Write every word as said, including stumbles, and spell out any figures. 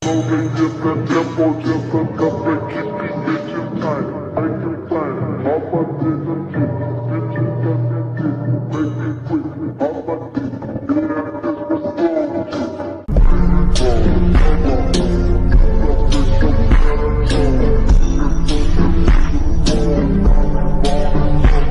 Slowly just a tempo, just a cup and keep these bitches tight. Make it fine, all my niggas get